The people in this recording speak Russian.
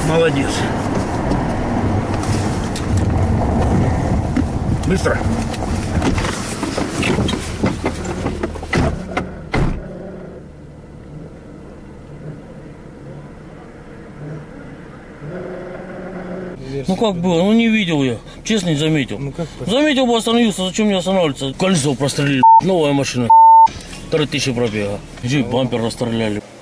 Молодец. Быстро. Ну как было? Ну не видел я. Честно, не заметил. Ну как? Заметил бы, остановился. Зачем мне останавливаться? Колесо прострелили. Новая машина. 3000 пробега. Еще и бампер расстреляли.